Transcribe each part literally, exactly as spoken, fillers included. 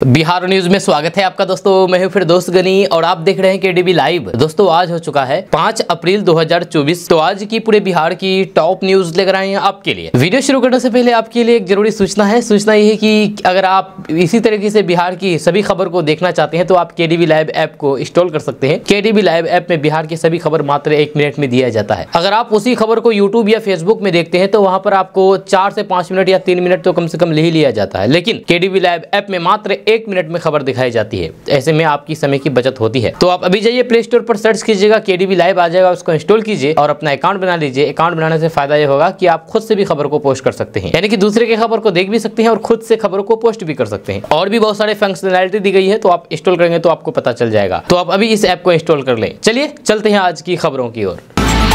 Bihar news में स्वागत है आपका दोस्तों। मैं हूं फिर दोस्त गनी और आप देख रहे हैं केडीबी लाइव। दोस्तों आज हो चुका है पाँच अप्रैल दो हज़ार चौबीस। तो आज की पूरे बिहार की टॉप न्यूज लेकर आए हैं आपके लिए। वीडियो शुरू करने से पहले आपके लिए एक जरूरी सूचना है। सूचना ये है कि अगर आप इसी तरीके से बिहार की सभी खबर को देखना चाहते हैं तो आप केडीबी लाइव ऐप को इंस्टॉल कर सकते हैं। केडीबी लाइव ऐप में बिहार की सभी खबर मात्र एक मिनट में दिया जाता है। अगर आप उसी खबर को यूट्यूब या फेसबुक में देखते हैं तो वहां पर आपको चार से पांच मिनट या तीन मिनट तो कम से कम ले ही लिया जाता है, लेकिन केडीबी लाइव ऐप में मात्र एक मिनट में खबर दिखाई जाती है। ऐसे में आपकी समय की बचत होती है। तो आप अभी जाइए प्ले स्टोर पर सर्च कीजिएगा, केडीबी लाइव आ जाएगा, उसको इंस्टॉल कीजिए और अपना अकाउंट बना लीजिए। अकाउंट बनाने से फायदा ये होगा कि आप खुद से भी खबर को पोस्ट कर सकते हैं, यानी कि दूसरे की खबर को देख भी सकते हैं और खुद से खबर को पोस्ट भी कर सकते हैं। और भी बहुत सारे फंक्शनैलिटी दी गई है, तो आप इंस्टॉल करेंगे तो आपको पता चल जाएगा। तो आप अभी इस ऐप को इंस्टॉल कर लें। चलिए चलते हैं आज की खबरों की ओर।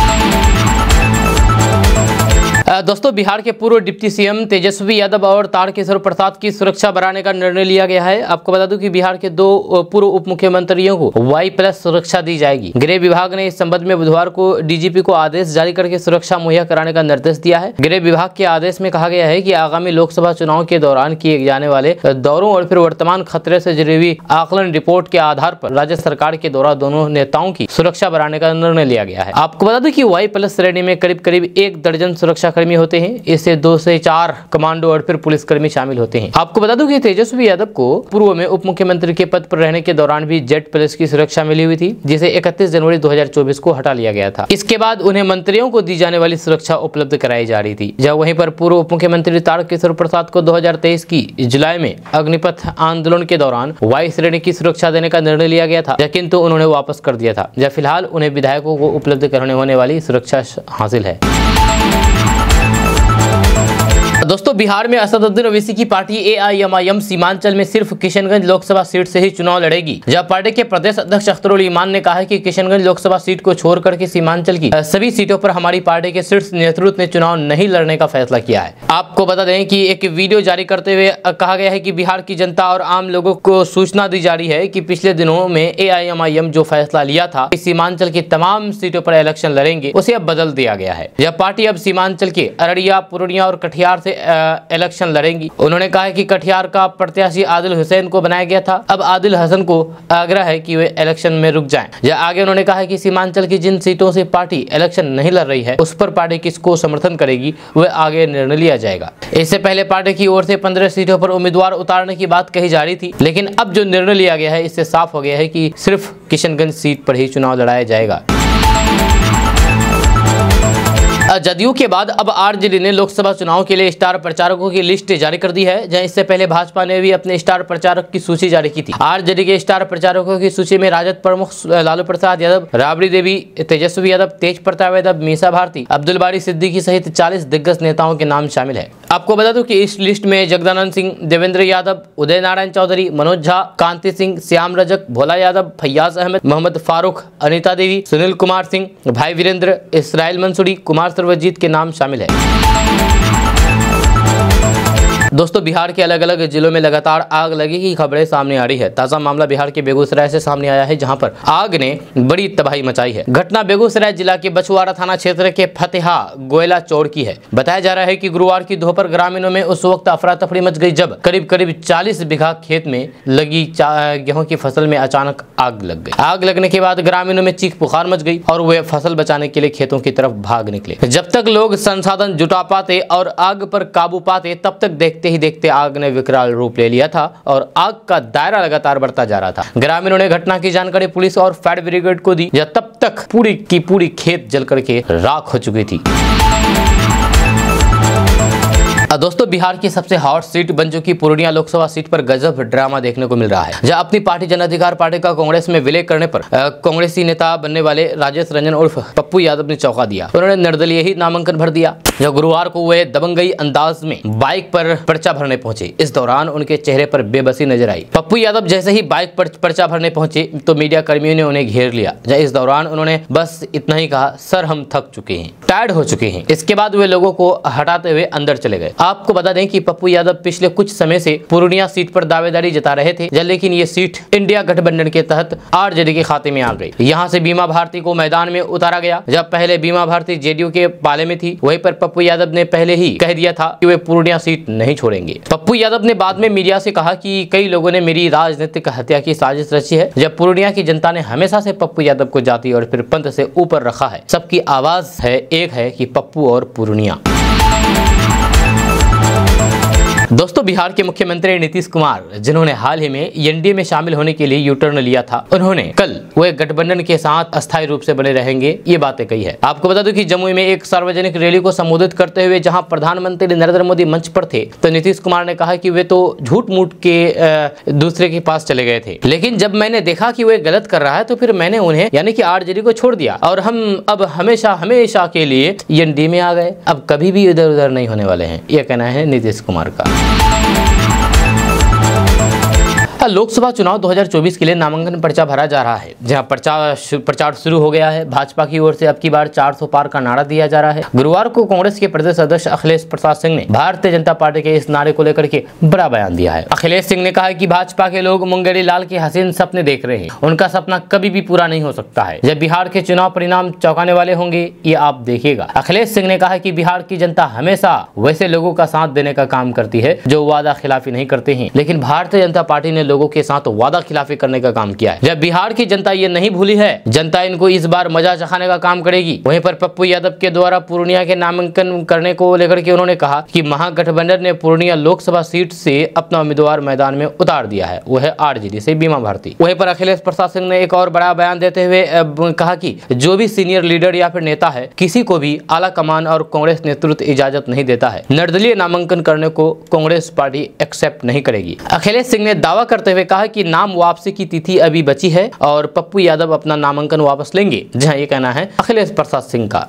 दोस्तों बिहार के पूर्व डिप्टी सीएम तेजस्वी यादव और तारकिशोर प्रसाद की सुरक्षा बढ़ाने का निर्णय लिया गया है। आपको बता दूं कि बिहार के दो पूर्व उप मुख्यमंत्रियों को वाई प्लस सुरक्षा दी जाएगी। गृह विभाग ने इस संबंध में बुधवार को डीजीपी को आदेश जारी करके सुरक्षा मुहैया कराने का निर्देश दिया है। गृह विभाग के आदेश में कहा गया है कि आगामी लोकसभा चुनाव के दौरान किए जाने वाले दौरों और फिर वर्तमान खतरे से जुड़ी आकलन रिपोर्ट के आधार पर राज्य सरकार के द्वारा दोनों नेताओं की सुरक्षा बढ़ाने का निर्णय लिया गया है। आपको बता दूं कि वाई प्लस श्रेणी में करीब करीब एक दर्जन सुरक्षा कर्मी होते हैं। इससे दो से चार कमांडो और फिर पुलिसकर्मी शामिल होते हैं। आपको बता दूं कि तेजस्वी यादव को पूर्व में उप मुख्यमंत्री के पद पर रहने के दौरान भी जेड प्लस की सुरक्षा मिली हुई थी, जिसे इकतीस जनवरी दो हज़ार चौबीस को हटा लिया गया था। इसके बाद उन्हें मंत्रियों को दी जाने वाली सुरक्षा उपलब्ध कराई जा रही थी। जब वहीं पर पूर्व उप मुख्यमंत्री तारकिशोर प्रसाद को दो हज़ार तेईस की जुलाई में अग्निपथ आंदोलन के दौरान वाई श्रेणी की सुरक्षा देने का निर्णय लिया गया था, किंतु उन्होंने वापस कर दिया था। जब फिलहाल उन्हें विधायकों को उपलब्ध करने होने वाली सुरक्षा हासिल है। दोस्तों बिहार में असदुद्दीन ओवैसी की पार्टी एआईएमआईएम सीमांचल में सिर्फ किशनगंज लोकसभा सीट से ही चुनाव लड़ेगी। जब पार्टी के प्रदेश अध्यक्ष अख्तरुल ईमान ने कहा है कि किशनगंज लोकसभा सीट को छोड़कर के सीमांचल की सभी सीटों पर हमारी पार्टी के शीर्ष नेतृत्व ने चुनाव नहीं लड़ने का फैसला किया है। आपको बता दें कि एक वीडियो जारी करते हुए कहा गया है कि बिहार की जनता और आम लोगों को सूचना दी जा रही है कि पिछले दिनों में एआईएमआईएम जो फैसला लिया था कि सीमांचल की तमाम सीटों पर इलेक्शन लड़ेंगे, उसे अब बदल दिया गया है। यह पार्टी अब सीमांचल के अररिया, पूर्णिया और कटिहार से इलेक्शन लड़ेंगी। उन्होंने कहा है कि कटिहार का प्रत्याशी आदिल हुसैन को बनाया गया था। अब आदिल हसन को आग्रह है कि वे इलेक्शन में रुक जाएं। या आगे उन्होंने कहा है कि सीमांचल की जिन सीटों से पार्टी इलेक्शन नहीं लड़ रही है, उस पर पार्टी किसको समर्थन करेगी वह आगे निर्णय लिया जाएगा। इससे पहले पार्टी की ओर से पंद्रह सीटों पर उम्मीदवार उतारने की बात कही जा रही थी, लेकिन अब जो निर्णय लिया गया है इससे साफ हो गया है कि सिर्फ किशनगंज सीट पर ही चुनाव लड़ाया जाएगा। जदयू के बाद अब आरजेडी ने लोकसभा चुनाव के लिए स्टार प्रचारकों की लिस्ट जारी कर दी है, जहां इससे पहले भाजपा ने भी अपने स्टार प्रचारक की सूची जारी की थी। आरजेडी के स्टार प्रचारकों की सूची में राजद प्रमुख लालू प्रसाद यादव, राबड़ी देवी, तेजस्वी यादव, तेज प्रताप यादव, मीसा भारती, अब्दुल बारी सिद्दीकी सहित चालीस दिग्गज नेताओं के नाम शामिल है। आपको बता दूं कि इस लिस्ट में जगदानंद सिंह, देवेंद्र यादव, उदय नारायण चौधरी, मनोज झा, कांति सिंह, श्याम रजक, भोला यादव, फैयाज अहमद, मोहम्मद फारूक, अनीता देवी, सुनील कुमार सिंह, भाई वीरेंद्र, इसराइल मंसूरी, कुमार सर्वजीत के नाम शामिल है। दोस्तों बिहार के अलग अलग जिलों में लगातार आग लगी की खबरें सामने आ रही है। ताजा मामला बिहार के बेगूसराय से सामने आया है, जहां पर आग ने बड़ी तबाही मचाई है। घटना बेगूसराय जिला के बछवाड़ा थाना क्षेत्र के फतेहा गोयला चौड़ की है। बताया जा रहा है कि गुरुवार की दोपहर ग्रामीणों में उस वक्त अफरा तफरी मच गई जब करीब करीब चालीस बीघा खेत में लगी गेहूं की फसल में अचानक आग लग गई। आग लगने के बाद ग्रामीणों में चीख पुकार मच गई और वे फसल बचाने के लिए खेतों की तरफ भाग निकले। जब तक लोग संसाधन जुटा पाते और आग पर काबू पाते, तब तक देखते ही देखते आग ने विकराल रूप ले लिया था और आग का दायरा लगातार बढ़ता जा रहा था। ग्रामीणों ने घटना की जानकारी पुलिस और फायर ब्रिगेड को दी, या तब तक पूरी की पूरी खेत जल करके राख हो चुकी थी। दोस्तों बिहार की सबसे हॉट सीट बन चुकी पूर्णिया लोकसभा सीट पर गजब ड्रामा देखने को मिल रहा है, जहां अपनी पार्टी जन अधिकार पार्टी का कांग्रेस में विलय करने पर कांग्रेसी नेता बनने वाले राजेश रंजन उर्फ पप्पू यादव ने चौंका दिया। उन्होंने निर्दलीय ही नामांकन भर दिया। जब गुरुवार को वे दबंगई अंदाज में बाइक पर पर्चा भरने पहुंचे, इस दौरान उनके चेहरे पर बेबसी नजर आई। पप्पू यादव जैसे ही बाइक पर पर्चा भरने पहुंचे तो मीडिया कर्मियों ने उन्हें घेर लिया। इस दौरान उन्होंने बस इतना ही कहा, सर हम थक चुके हैं, टायर्ड हो चुके हैं। इसके बाद वे लोगों को हटाते हुए अंदर चले गए। आपको बता दें कि पप्पू यादव पिछले कुछ समय से पूर्णिया सीट पर दावेदारी जता रहे थे, लेकिन ये सीट इंडिया गठबंधन के तहत आरजेडी के खाते में आ गई। यहाँ से बीमा भारती को मैदान में उतारा गया। जब पहले बीमा भारती जेडीयू के पाले में थी, वहीं पर पप्पू यादव ने पहले ही कह दिया था कि वे पूर्णिया सीट नहीं छोड़ेंगे। पप्पू यादव ने बाद में मीडिया से कहा कि कई लोगों ने मेरी राजनीतिक हत्या की साजिश रची है। जब पूर्णिया की जनता ने हमेशा से पप्पू यादव को जाति और फिर पंथ से ऊपर रखा है, सबकी आवाज है एक है कि पप्पू और पूर्णिया। दोस्तों, बिहार के मुख्यमंत्री नीतीश कुमार, जिन्होंने हाल ही में एनडीए में शामिल होने के लिए यू टर्न लिया था, उन्होंने कल वे गठबंधन के साथ अस्थायी रूप से बने रहेंगे, ये बातें कही है। आपको बता दूं कि जमुई में एक सार्वजनिक रैली को संबोधित करते हुए जहां प्रधानमंत्री नरेंद्र मोदी मंच पर थे, तो नीतीश कुमार ने कहा कि वे तो झूठ मूठ के दूसरे के पास चले गए थे, लेकिन जब मैंने देखा कि वे गलत कर रहा है तो फिर मैंने उन्हें यानी कि आरजेडी को छोड़ दिया और हम अब हमेशा हमेशा के लिए एनडीए में आ गए। अब कभी भी इधर उधर नहीं होने वाले हैं, यह कहना है नीतीश कुमार का। लोकसभा चुनाव दो हज़ार चौबीस के लिए नामांकन पर्चा भरा जा रहा है, जहां पर्चा प्रचार शुरू हो गया है। भाजपा की ओर से अब की बार चार सौ पार का नारा दिया जा रहा है। गुरुवार को कांग्रेस के प्रदेश अध्यक्ष अखिलेश प्रसाद सिंह ने भारतीय जनता पार्टी के इस नारे को लेकर के बड़ा बयान दिया है। अखिलेश सिंह ने कहा कि भाजपा के लोग मुंगेरी लाल के हसीन सपने देख रहे हैं, उनका सपना कभी भी पूरा नहीं हो सकता है। जब बिहार के चुनाव परिणाम चौंकाने वाले होंगे, ये आप देखिएगा। अखिलेश सिंह ने कहा कि बिहार की जनता हमेशा वैसे लोगों का साथ देने का काम करती है जो वादा खिलाफी नहीं करते हैं, लेकिन भारतीय जनता पार्टी ने लोगों के साथ वादा खिलाफी करने का काम किया है। जब बिहार की जनता ये नहीं भूली है, जनता इनको इस बार मजा चखाने का काम करेगी। वहीं पर पप्पू यादव के द्वारा पूर्णिया के नामांकन करने को लेकर के उन्होंने कहा कि महागठबंधन ने पूर्णिया लोकसभा सीट से अपना उम्मीदवार मैदान में उतार दिया है, वो है आरजेडी से बीमा भारती। वहीं पर अखिलेश प्रसाद सिंह ने एक और बड़ा बयान देते हुए कहा कि जो भी सीनियर लीडर या फिर नेता है, किसी को भी आला कमान और कांग्रेस नेतृत्व इजाजत नहीं देता है। निर्दलीय नामांकन करने को कांग्रेस पार्टी एक्सेप्ट नहीं करेगी। अखिलेश सिंह ने दावा करते हुए कहा कि नाम वापसी की तिथि अभी बची है और पप्पू यादव अपना नामांकन वापस लेंगे। जहां ये कहना है अखिलेश प्रसाद सिंह का।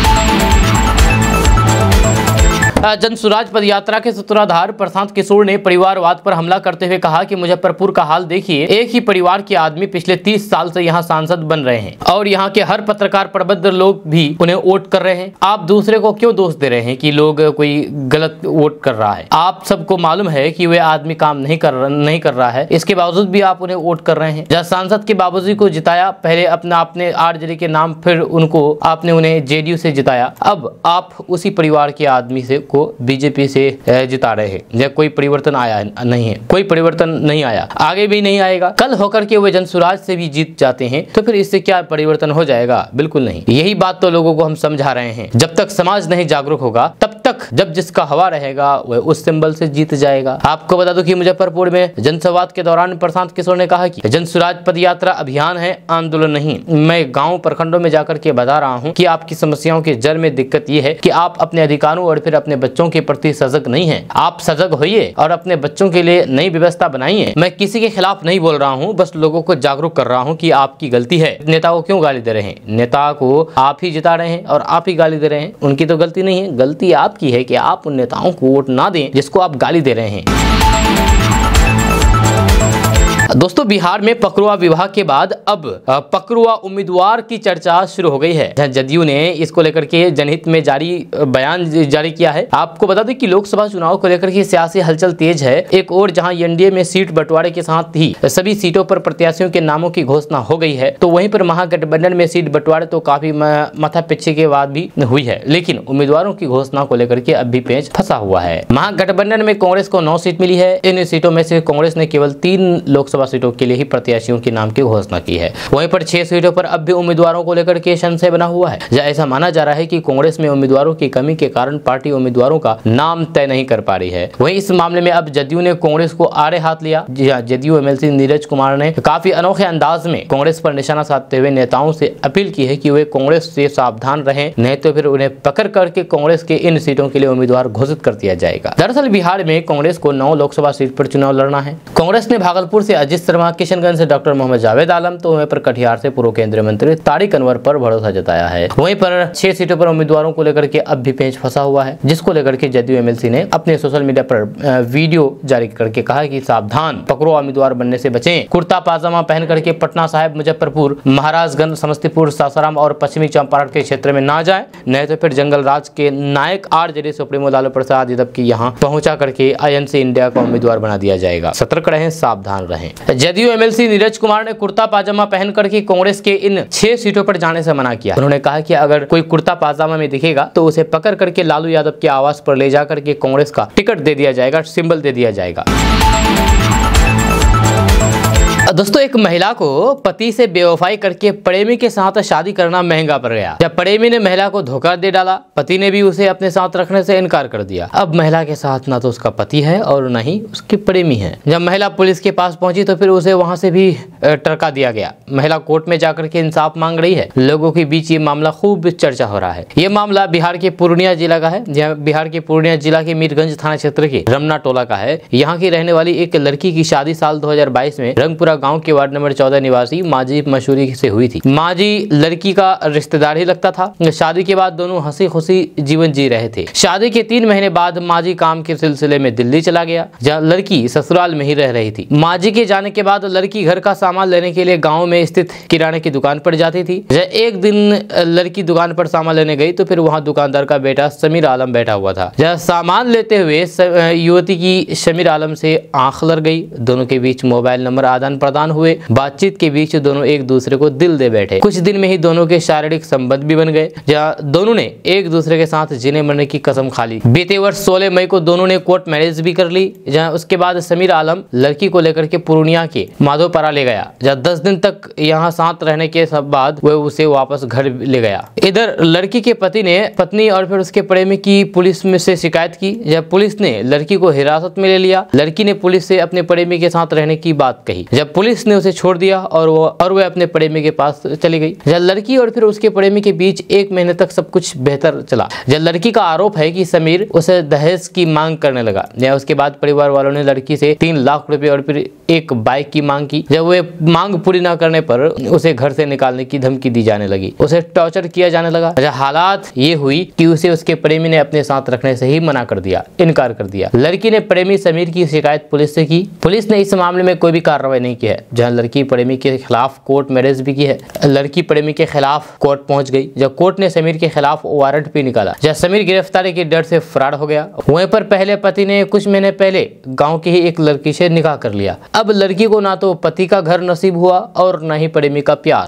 जन सुराज पद यात्रा के सूत्रधार प्रशांत किशोर ने परिवारवाद पर हमला करते हुए कहा कि मुजफ्फरपुर का हाल देखिए, एक ही परिवार के आदमी पिछले तीस साल से यहाँ सांसद बन रहे हैं और यहाँ के हर पत्रकार प्रबुद्ध लोग भी उन्हें वोट कर रहे हैं। आप दूसरे को क्यों दोष दे रहे हैं कि लोग कोई गलत वोट कर रहा है? आप सबको मालूम है कि वे आदमी काम नहीं कर नहीं कर रहा है, इसके बावजूद भी आप उन्हें वोट कर रहे हैं। जब सांसद के बाबूजी को जिताया, पहले अपना आपने आरजेडी के नाम, फिर उनको आपने उन्हें जेडीयू से जिताया, अब आप उसी परिवार के आदमी से को बीजेपी से जिता रहे हैं। जब कोई परिवर्तन आया नहीं है, कोई परिवर्तन नहीं आया, आगे भी नहीं आएगा। कल होकर के वे जनसुराज से भी जीत जाते हैं तो फिर इससे क्या परिवर्तन हो जाएगा? बिल्कुल नहीं। यही बात तो लोगों को हम समझा रहे हैं। जब तक समाज नहीं जागरूक होगा, तब तक जब जिसका हवा रहेगा वह उस सिंबल से जीत जाएगा। आपको बता दूं कि मुजफ्फरपुर में जनसंवाद के दौरान प्रशांत किशोर ने कहा कि जनसुराज पद यात्रा अभियान है, आंदोलन नहीं। मैं गाँव प्रखंडों में जाकर के बता रहा हूँ कि आपकी समस्याओं के जड़ में दिक्कत ये है कि आप अपने अधिकारों और फिर अपने बच्चों के प्रति सजग नहीं है। आप सजग होइए और अपने बच्चों के लिए नई व्यवस्था बनाइए। मैं किसी के खिलाफ नहीं बोल रहा हूँ, बस लोगों को जागरूक कर रहा हूँ कि आपकी गलती है। नेता को क्यों गाली दे रहे हैं? नेता को आप ही जिता रहे हैं और आप ही गाली दे रहे हैं। उनकी तो गलती नहीं है, गलती आपकी है कि आप उन नेताओं को वोट ना दें जिसको आप गाली दे रहे हैं। दोस्तों, बिहार में पकरुआ विवाह के बाद अब पकरुआ उम्मीदवार की चर्चा शुरू हो गई है। जदयू ने इसको लेकर के जनहित में जारी बयान जारी किया है। आपको बता दें कि लोकसभा चुनाव को लेकर के सियासी हलचल तेज है। एक और जहां एनडीए में सीट बंटवारे के साथ ही सभी सीटों पर प्रत्याशियों के नामों की घोषणा हो गई है, तो वहीं पर महागठबंधन में सीट बंटवारे तो काफी माथा पीछे के बाद भी हुई है, लेकिन उम्मीदवारों की घोषणा को लेकर के अब भी पेच फंसा हुआ है। महागठबंधन में कांग्रेस को नौ सीट मिली है। इन सीटों में से कांग्रेस ने केवल तीन लोकसभा सीटों के लिए ही प्रत्याशियों के नाम की घोषणा की है। वहीं पर छह सीटों पर अब भी उम्मीदवारों को लेकर के संशय बना हुआ है। ऐसा माना जा रहा है कि कांग्रेस में उम्मीदवारों की कमी के कारण पार्टी उम्मीदवारों का नाम तय नहीं कर पा रही है। वहीं इस मामले में अब जदयू ने कांग्रेस को आड़े हाथ लिया। जदयू एमएलसी नीरज कुमार ने काफी अनोखे अंदाज में कांग्रेस पर निशाना साधते हुए नेताओं से अपील की है कि वे कांग्रेस से सावधान रहें, नहीं तो फिर उन्हें पकड़ करके कांग्रेस के इन सीटों के लिए उम्मीदवार घोषित कर दिया जाएगा। दरअसल बिहार में कांग्रेस को नौ लोकसभा सीट पर चुनाव लड़ना है। कांग्रेस ने भागलपुर से अजित शर्मा किशनगंज से डॉक्टर मोहम्मद जावेद आलम, तो वहीं पर कटिहार से पूर्व केंद्रीय मंत्री तारिक अनवर पर भरोसा जताया है। वहीं पर छह सीटों पर उम्मीदवारों को लेकर के अब भी पेंच फंसा हुआ है, जिसको लेकर के जदयू एमएलसी ने अपने सोशल मीडिया पर वीडियो जारी करके कहा कि सावधान, पकड़ो उम्मीदवार बनने से बचें। कुर्ता पाजामा पहन करके पटना साहिब, मुजफ्फरपुर, महाराजगंज, समस्तीपुर, सासाराम और पश्चिमी चंपारण के क्षेत्र में ना जाए, नहीं तो फिर जंगल राज के नायक आरजेडी सुप्रीमो लालू प्रसाद यादव की यहाँ पहुंचा करके आईएनसी इंडिया का उम्मीदवार बना दिया जाएगा। सतर्क रहें, सावधान रहें। जदयू एमएलसी नीरज कुमार ने कुर्ता पाजामा पहन करके कांग्रेस के इन छह सीटों पर जाने से मना किया। उन्होंने कहा कि अगर कोई कुर्ता पाजामा में दिखेगा तो उसे पकड़ करके लालू यादव के आवास पर ले जाकर के कांग्रेस का टिकट दे दिया जाएगा, सिंबल दे दिया जाएगा। दोस्तों, एक महिला को पति से बेवफाई करके प्रेमी के साथ शादी करना महंगा पड़ गया। जब प्रेमी ने महिला को धोखा दे डाला, पति ने भी उसे अपने साथ रखने से इनकार कर दिया। अब महिला के साथ ना तो उसका पति है और न ही उसकी प्रेमी है। जब महिला पुलिस के पास पहुंची तो फिर उसे वहां से भी टरका दिया गया। महिला कोर्ट में जाकर के इंसाफ मांग रही है। लोगों के बीच ये मामला खूब चर्चा हो रहा है। ये मामला बिहार के पूर्णिया जिला का है। जहाँ बिहार के पूर्णिया जिला के मीरगंज थाना क्षेत्र के रमना टोला का है। यहाँ की रहने वाली एक लड़की की शादी साल दो हजार बाईस में रंगपुरा गांव के वार्ड नंबर चौदह निवासी माजी मशहूरी से हुई थी। माजी लड़की का रिश्तेदार ही लगता था। शादी के बाद दोनों हंसी खुशी जीवन जी रहे थे। शादी के तीन महीने बाद माजी काम के सिलसिले में दिल्ली चला गया, जहाँ लड़की ससुराल में ही रह रही थी। माजी के जाने के बाद लड़की घर का सामान लेने के लिए गाँव में स्थित किराने की दुकान पर जाती थी। जब एक दिन लड़की दुकान पर सामान लेने गई तो फिर वहाँ दुकानदार का बेटा समीर आलम बैठा हुआ था। जब सामान लेते हुए युवती की समीर आलम से आंख लग गई। दोनों के बीच मोबाइल नंबर आदान प्रदान हुए। बातचीत के बीच दोनों एक दूसरे को दिल दे बैठे। कुछ दिन में ही दोनों के शारीरिक संबंध भी बन गए, जहाँ दोनों ने एक दूसरे के साथ जीने मरने की कसम खा ली। बीते वर्ष सोलह मई को दोनों ने कोर्ट मैरिज भी कर ली। जहाँ उसके बाद समीर आलम लड़की को लेकर के पूर्णिया के माधोपारा ले गया। जहाँ दस दिन तक यहाँ साथ रहने के बाद वह उसे वापस घर ले गया। इधर लड़की के पति ने पत्नी और फिर उसके प्रेमी की पुलिस में से शिकायत की। जब पुलिस ने लड़की को हिरासत में ले लिया, लड़की ने पुलिस से अपने प्रेमी के साथ रहने की बात कही। जब पुलिस ने उसे छोड़ दिया और वो और वह अपने प्रेमी के पास चली गई। जब लड़की और फिर उसके प्रेमी के बीच एक महीने तक सब कुछ बेहतर चला। जब लड़की का आरोप है कि समीर उसे दहेज की मांग करने लगा। या उसके बाद परिवार वालों ने लड़की से तीन लाख रुपए और फिर एक बाइक की मांग की। जब वह मांग पूरी न करने पर उसे घर से निकालने की धमकी दी जाने लगी, उसे टॉर्चर किया जाने लगा। जब हालात ये हुई कि उसे उसके प्रेमी ने अपने साथ रखने से ही मना कर दिया, इनकार कर दिया। लड़की ने प्रेमी समीर की शिकायत पुलिस से की। पुलिस ने इस मामले में कोई भी कार्रवाई नहीं की है। जहाँ लड़की प्रेमी के खिलाफ कोर्ट मैरिज भी की है। लड़की प्रेमी के खिलाफ कोर्ट पहुंच गई। जब कोर्ट ने समीर के खिलाफ वारंट भी निकाला। जब समीर गिरफ्तारी के डर से फरार हो गया। वहीं पर पहले पति ने कुछ महीने पहले गांव की ही एक लड़की से निकाह कर लिया। अब लड़की को ना तो पति का घर नसीब हुआ और न ही प्रेमी का प्यार।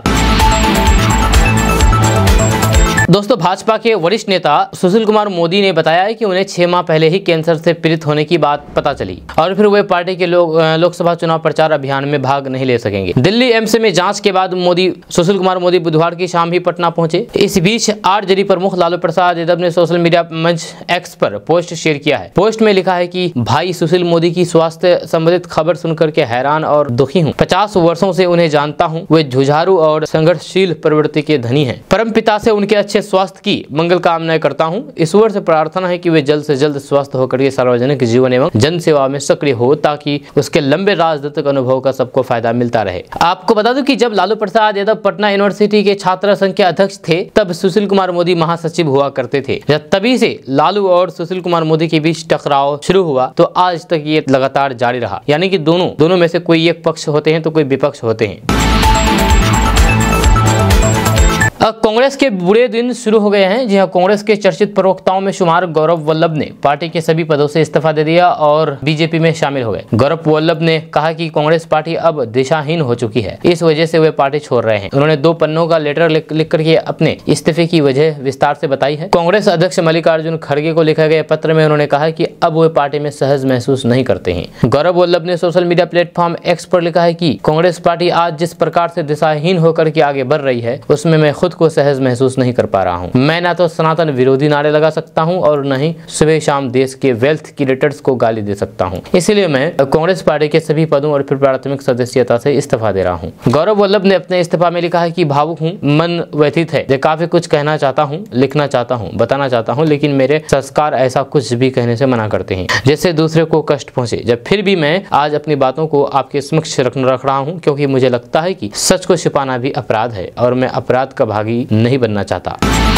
दोस्तों, भाजपा के वरिष्ठ नेता सुशील कुमार मोदी ने बताया है कि उन्हें छह माह पहले ही कैंसर से पीड़ित होने की बात पता चली और फिर वे पार्टी के लोग लोकसभा चुनाव प्रचार अभियान में भाग नहीं ले सकेंगे। दिल्ली एम्स में जांच के बाद मोदी सुशील कुमार मोदी बुधवार की शाम ही पटना पहुंचे। इस बीच आरजेडी प्रमुख लालू प्रसाद यादव ने सोशल मीडिया मंच एक्स पर पोस्ट शेयर किया है। पोस्ट में लिखा है कि भाई सुशील मोदी की स्वास्थ्य संबंधित खबर सुनकर के हैरान और दुखी हूँ। पचास वर्षों से उन्हें जानता हूँ। वे जुझारू और संघर्षशील प्रवृत्ति के धनी है। परम पिता से उनके अच्छे स्वास्थ्य की मंगल कामनाएं करता हूं। ईश्वर से प्रार्थना है कि वे जल्द से जल्द स्वस्थ होकर के सार्वजनिक जीवन एवं जन सेवा में सक्रिय हो, ताकि उसके लंबे राजनीतिक अनुभव का सबको फायदा मिलता रहे। आपको बता दूं कि जब लालू प्रसाद यादव पटना यूनिवर्सिटी के छात्र संघ के अध्यक्ष थे, तब सुशील कुमार मोदी महासचिव हुआ करते थे। जब तभी से लालू और सुशील कुमार मोदी के बीच टकराव शुरू हुआ तो आज तक ये लगातार जारी रहा। यानी कि दोनों दोनों में से कोई एक पक्ष होते हैं तो कोई विपक्ष होते हैं। कांग्रेस के बुरे दिन शुरू हो गए हैं। जी हां, कांग्रेस के चर्चित प्रवक्ताओं में शुमार गौरव वल्लभ ने पार्टी के सभी पदों से इस्तीफा दे दिया और बीजेपी में शामिल हो गए। गौरव वल्लभ ने कहा कि कांग्रेस पार्टी अब दिशाहीन हो चुकी है, इस वजह से वे पार्टी छोड़ रहे हैं। उन्होंने दो पन्नों का लेटर लिख, लिख करके अपने इस्तीफे की वजह विस्तार से बताई है। कांग्रेस अध्यक्ष मल्लिकार्जुन खड़गे को लिखा गया पत्र में उन्होंने कहा कि अब वे पार्टी में सहज महसूस नहीं करते हैं। गौरव वल्लभ ने सोशल मीडिया प्लेटफॉर्म एक्स पर लिखा है कि कांग्रेस पार्टी आज जिस प्रकार से दिशाहीन होकर के आगे बढ़ रही है, उसमें मैं खुद खुद को सहज महसूस नहीं कर पा रहा हूँ। मैं ना तो सनातन विरोधी नारे लगा सकता हूँ और न ही सुबह शाम देश के वेल्थ क्रिएटर्स को गाली दे सकता हूँ। इसलिए मैं कांग्रेस पार्टी के सभी पदों और फिर प्राथमिक सदस्यता से इस्तीफा दे रहा हूँ। गौरव वल्लभ ने अपने इस्तीफा में लिखा है कि भावुक हूँ, मन व्यथित है, काफी कुछ कहना चाहता हूँ, लिखना चाहता हूँ, बताना चाहता हूँ, लेकिन मेरे संस्कार ऐसा कुछ भी कहने से मना करते हैं जिससे दूसरे को कष्ट पहुंचे। जब फिर भी मैं आज अपनी बातों को आपके समक्ष रख, रख रहा हूँ क्योंकि मुझे लगता है कि सच को छिपाना भी अपराध है और मैं अपराध का भागी नहीं बनना चाहता।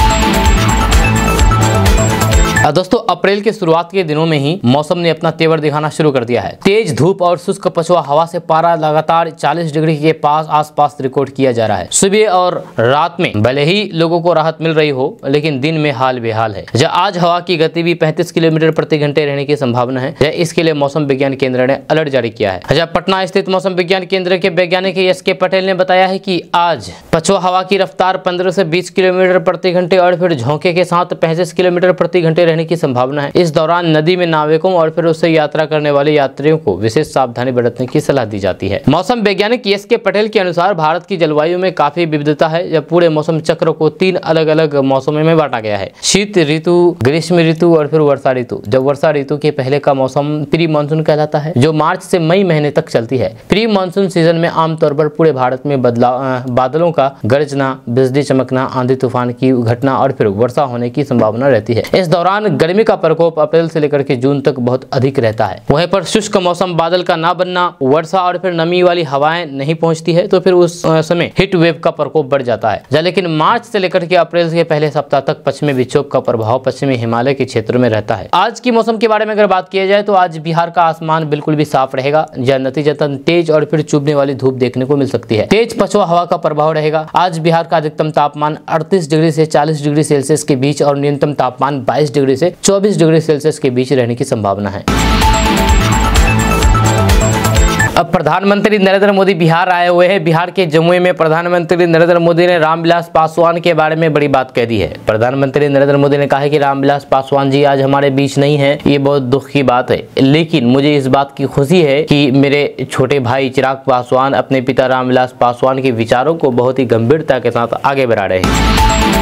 दोस्तों, अप्रैल के शुरुआत के दिनों में ही मौसम ने अपना तेवर दिखाना शुरू कर दिया है। तेज धूप और शुष्क पछुआ हवा से पारा लगातार चालीस डिग्री के पास आसपास रिकॉर्ड किया जा रहा है। सुबह और रात में भले ही लोगों को राहत मिल रही हो, लेकिन दिन में हाल बेहाल है। जब आज हवा की गति भी पैंतीस किलोमीटर प्रति घंटे रहने की संभावना है। जब इसके लिए मौसम विज्ञान केंद्र ने अलर्ट जारी किया है। जब पटना स्थित मौसम विज्ञान केंद्र के वैज्ञानिक एस के पटेल ने बताया है कि आज पछुआ हवा की रफ्तार पंद्रह से बीस किलोमीटर प्रति घंटे और फिर झोंके के साथ पैंतीस किलोमीटर प्रति घंटे की संभावना है। इस दौरान नदी में नाविकों और फिर उससे यात्रा करने वाले यात्रियों को विशेष सावधानी बरतने की सलाह दी जाती है। मौसम वैज्ञानिक एस के पटेल के अनुसार भारत की जलवायु में काफी विविधता है। जब पूरे मौसम चक्र को तीन अलग अलग मौसमों में बांटा गया है, शीत ऋतु, ग्रीष्म ऋतु और फिर वर्षा ऋतु। जब वर्षा ऋतु के पहले का मौसम प्री मानसून कहलाता है, जो मार्च से मई महीने तक चलती है। प्री मानसून सीजन में आमतौर पर पूरे भारत में बदलाव बादलों का गरजना, बिजली चमकना, आंधी तूफान की घटना और फिर वर्षा होने की संभावना रहती है। इस दौरान गर्मी का प्रकोप अप्रैल से लेकर के जून तक बहुत अधिक रहता है। वहीं पर शुष्क मौसम, बादल का ना बनना, वर्षा और फिर नमी वाली हवाएं नहीं पहुंचती है तो फिर उस समय हीट वेव का प्रकोप बढ़ जाता है। लेकिन मार्च से लेकर के अप्रैल के पहले सप्ताह तक पश्चिमी विक्षोभ का प्रभाव पश्चिमी हिमालय के क्षेत्रों में रहता है। आज की मौसम के बारे में अगर बात की जाए तो आज बिहार का आसमान बिल्कुल भी साफ रहेगा, जहाँ नतीजतन तेज और फिर चुभने वाली धूप देखने को मिल सकती है। तेज पछुआ हवा का प्रभाव रहेगा। आज बिहार का अधिकतम तापमान अड़तीस डिग्री से चालीस डिग्री सेल्सियस के बीच और न्यूनतम तापमान बाईस डिग्री से चौबीस डिग्री सेल्सियस के बीच रहने की संभावना है। अब प्रधानमंत्री नरेंद्र मोदी बिहार आए हुए हैं। बिहार के जमुई में प्रधानमंत्री नरेंद्र मोदी ने रामविलास पासवान के बारे में बड़ी बात कह दी है। प्रधानमंत्री नरेंद्र मोदी ने कहा है कि रामविलास पासवान जी आज हमारे बीच नहीं है। ये बहुत दुख की बात है, लेकिन मुझे इस बात की खुशी है कि मेरे छोटे भाई चिराग पासवान अपने पिता रामविलास पासवान के विचारों को बहुत ही गंभीरता के साथ आगे बढ़ा रहे हैं।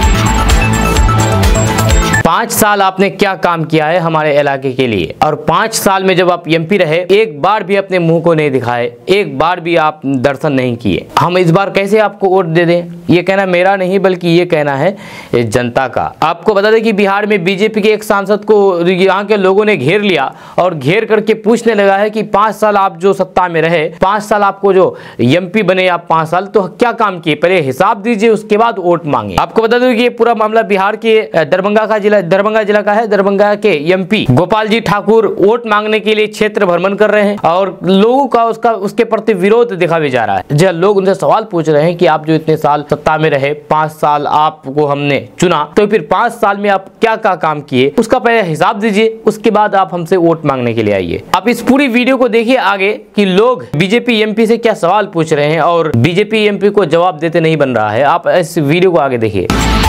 पाँच साल आपने क्या काम किया है हमारे इलाके के लिए, और पाँच साल में जब आप एमपी रहे एक बार भी अपने मुंह को नहीं दिखाए, एक बार भी आप दर्शन नहीं किए। हम इस बार कैसे आपको वोट दे दें, ये कहना मेरा नहीं बल्कि ये कहना है जनता का। आपको बता दें कि बिहार में बीजेपी के एक सांसद को यहाँ के लोगों ने घेर लिया और घेर करके पूछने लगा है कि पाँच साल आप जो सत्ता में रहे, पाँच साल आपको जो एमपी बने आप पाँच साल, तो क्या काम किए, पहले हिसाब दीजिए उसके बाद वोट मांगे। आपको बता दें कि ये पूरा मामला बिहार के दरभंगा का दरभंगा जिला का है। दरभंगा के एमपी गोपाल जी ठाकुर वोट मांगने के लिए क्षेत्र भ्रमण कर रहे हैं और लोगों का उसका उसके प्रति विरोध दिखा भी जा रहा है। जब लोग उनसे सवाल पूछ रहे हैं कि आप जो इतने साल सत्ता में रहे, पांच साल आपको हमने चुना, तो फिर पांच साल में आप क्या क्या काम किए उसका पहले हिसाब दीजिए, उसके बाद आप हमसे वोट मांगने के लिए आइए। आप इस पूरी वीडियो को देखिए आगे कि लोग बीजेपी एमपी से क्या सवाल पूछ रहे हैं और बीजेपी एमपी को जवाब देते नहीं बन रहा है। आप इस वीडियो को आगे देखिए।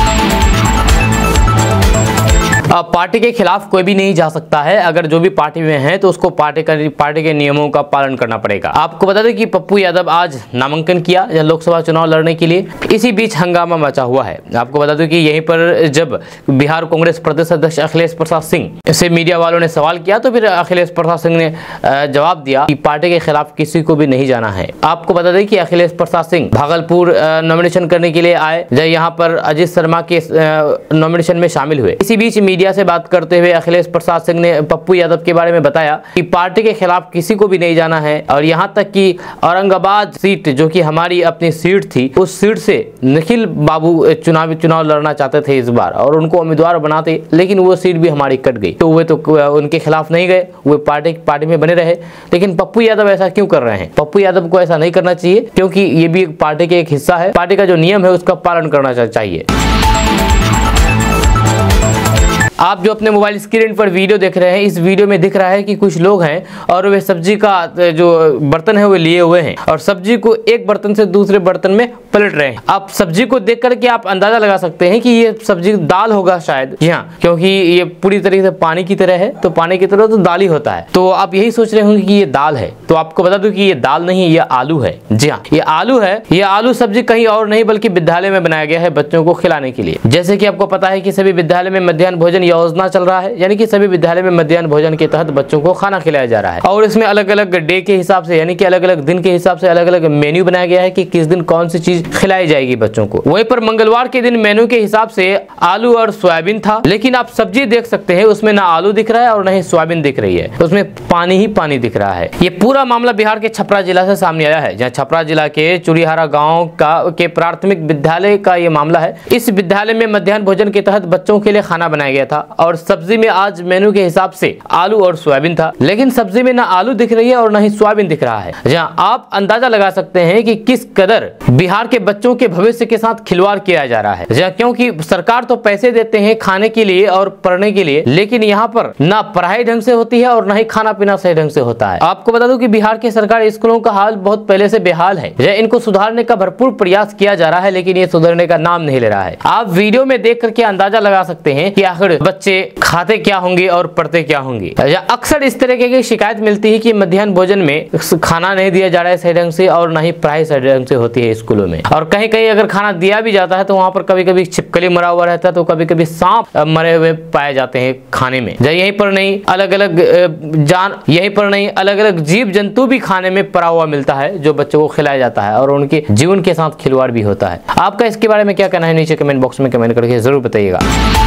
पार्टी के खिलाफ कोई भी नहीं जा सकता है। अगर जो भी पार्टी में है तो उसको पार्टी का पार्टी के नियमों का पालन करना पड़ेगा। आपको बता दें कि पप्पू यादव आज नामांकन किया लोकसभा चुनाव लड़ने के लिए। इसी बीच हंगामा मचा हुआ है। आपको बता दूं कि यहीं पर जब बिहार कांग्रेस प्रदेश अध्यक्ष अखिलेश प्रसाद सिंह से मीडिया वालों ने सवाल किया तो फिर अखिलेश प्रसाद सिंह ने जवाब दिया कि पार्टी के खिलाफ किसी को भी नहीं जाना है। आपको बता दें कि अखिलेश प्रसाद सिंह भागलपुर नॉमिनेशन करने के लिए आए, जब यहाँ पर अजीत शर्मा के नॉमिनेशन में शामिल हुए। इसी बीच मीडिया से बात करते हुए अखिलेश प्रसाद सिंह ने पप्पू यादव के बारे में बताया कि पार्टी के खिलाफ किसी को भी नहीं जाना है और यहां तक कि औरंगाबाद सीट जो कि हमारी अपनी सीट थी, उस सीट से निखिल बाबू चुनावी चुनाव लड़ना चाहते थे इस बार और उनको उम्मीदवार बनाते, लेकिन वो सीट भी हमारी कट गई। तो वे तो उनके खिलाफ नहीं गए, वो पार्टी पार्टी में बने रहे। लेकिन पप्पू यादव ऐसा क्यों कर रहे हैं? पप्पू यादव को ऐसा नहीं करना चाहिए क्योंकि ये भी पार्टी का एक हिस्सा है। पार्टी का जो नियम है उसका पालन करना चाहिए। आप जो अपने मोबाइल स्क्रीन पर वीडियो देख रहे हैं, इस वीडियो में दिख रहा है कि कुछ लोग हैं और वे सब्जी का जो बर्तन है वो लिए हुए हैं और सब्जी को एक बर्तन से दूसरे बर्तन में पलट रहे हैं। आप सब्जी को देख करके आप अंदाजा लगा सकते हैं कि ये सब्जी दाल होगा शायद। जी हाँ, क्योंकि ये पूरी तरीके से पानी की तरह है, तो पानी की तरह तो दाल ही होता है। तो आप यही सोच रहे होंगे कि ये दाल है, तो आपको बता दूं कि ये दाल नहीं, ये आलू है। जी हाँ, ये आलू है। ये आलू सब्जी कहीं और नहीं बल्कि विद्यालय में बनाया गया है बच्चों को खिलाने के लिए। जैसे कि आपको पता है कि सभी विद्यालय में मध्याह्न भोजन योजना चल रहा है, यानी कि सभी विद्यालय में मध्याह्न भोजन के तहत बच्चों को खाना खिलाया जा रहा है और इसमें अलग अलग डे के हिसाब से, यानी कि अलग अलग दिन के हिसाब से अलग अलग मेन्यू बनाया गया है कि किस दिन कौन सी चीज खिलाई जाएगी बच्चों को। वहीं पर मंगलवार के दिन मेन्यू के हिसाब से आलू और सोयाबीन था, लेकिन आप सब्जी देख सकते हैं उसमें ना आलू दिख रहा है और ना ही सोयाबीन दिख रही है, उसमें पानी ही पानी दिख रहा है। ये पूरा मामला बिहार के छपरा जिला से सामने आया है, जहां छपरा जिला के चुड़ीहारा गांव का के प्राथमिक विद्यालय का ये मामला है। इस विद्यालय में मध्याह्न भोजन के तहत बच्चों के लिए खाना बनाया गया था और सब्जी में आज मेन्यू के हिसाब से आलू और सोयाबीन था, लेकिन सब्जी में ना आलू दिख रही है और ना ही सोयाबीन दिख रहा है। जहां आप अंदाजा लगा सकते हैं कि किस कदर बिहार के बच्चों के भविष्य के साथ खिलवाड़ किया जा रहा है। जहां क्योंकि सरकार तो पैसे देते हैं खाने के लिए और पढ़ने के लिए, लेकिन यहाँ पर ना पढ़ाई ढंग से होती है और ना ही खाना पीना सही ढंग से होता है। आपको बता दूं कि बिहार के सरकारी स्कूलों का हाल बहुत पहले से बेहाल है। इनको सुधारने का भरपूर प्रयास किया जा रहा है, लेकिन ये सुधरने का नाम नहीं ले रहा है। आप वीडियो में देख करके अंदाजा लगा सकते हैं कि आखिर बच्चे खाते क्या होंगे और पढ़ते क्या होंगे। अक्सर इस तरीके की शिकायत मिलती है कि मध्याह्न भोजन में खाना नहीं दिया जा रहा है सही ढंग से और ना ही पढ़ाई सही ढंग से होती है स्कूलों में। और कहीं कहीं अगर खाना दिया भी जाता है तो वहाँ पर कभी कभी छिपकली मरा हुआ रहता है, तो कभी कभी सांप मरे हुए पाए जाते हैं खाने में। यहीं पर नहीं अलग अलग जान यहीं पर नहीं अलग अलग जीव जंतु भी खाने में पड़ा हुआ मिलता है जो बच्चों को खिलाया जाता है और उनके जीवन के साथ खिलवाड़ भी होता है। आपका इसके बारे में क्या कहना है, नीचे कमेंट बॉक्स में कमेंट करके जरूर बताइएगा।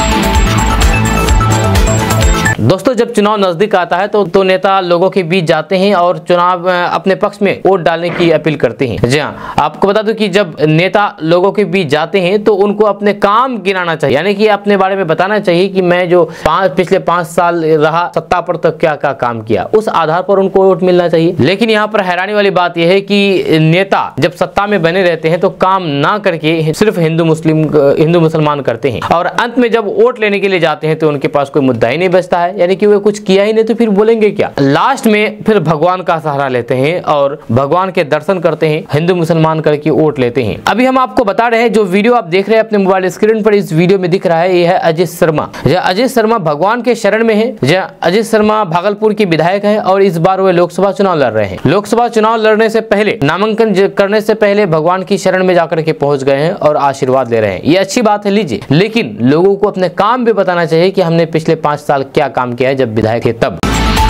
दोस्तों, जब चुनाव नजदीक आता है तो तो नेता लोगों के बीच जाते हैं और चुनाव अपने पक्ष में वोट डालने की अपील करते हैं। जी हाँ, आपको बता दूं कि जब नेता लोगों के बीच जाते हैं तो उनको अपने काम गिनाना चाहिए, यानी कि अपने बारे में बताना चाहिए कि मैं जो पांच पिछले पांच साल रहा सत्ता पर तो क्या क्या काम किया, उस आधार पर उनको वोट मिलना चाहिए। लेकिन यहाँ पर हैरानी वाली बात यह है कि नेता जब सत्ता में बने रहते हैं तो काम ना करके सिर्फ हिंदू मुस्लिम हिंदू मुसलमान करते हैं और अंत में जब वोट लेने के लिए जाते हैं तो उनके पास कोई मुद्दा ही नहीं बचता है, यानी कि वे कुछ किया ही नहीं तो फिर बोलेंगे क्या। लास्ट में फिर भगवान का सहारा लेते हैं और भगवान के दर्शन करते हैं, हिंदू मुसलमान करके वोट लेते हैं। अभी हम आपको बता रहे हैं, जो वीडियो आप देख रहे हैं अपने मोबाइल स्क्रीन पर, इस वीडियो में दिख रहा है, यह है अजित शर्मा। अजित शर्मा भगवान के शरण में है। अजित शर्मा भागलपुर की विधायक है और इस बार वे लोकसभा चुनाव लड़ रहे हैं। लोकसभा चुनाव लड़ने से पहले, नामांकन करने से पहले भगवान की शरण में जाकर के पहुंच गए हैं और आशीर्वाद ले रहे हैं। ये अच्छी बात है, लीजिए, लेकिन लोगों को अपने काम भी बताना चाहिए कि हमने पिछले पांच साल क्या काम किया है जब विधायक थे तब।